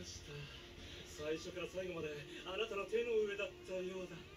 した。最初から最後まであなたの手の上だったようだ。